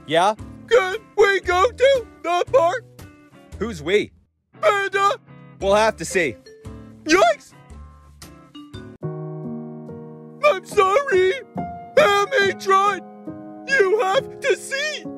Yeah? Can we go to the park? Who's we? Panda! We'll have to see. Yikes! I'm sorry! Hammy tried! You have to see!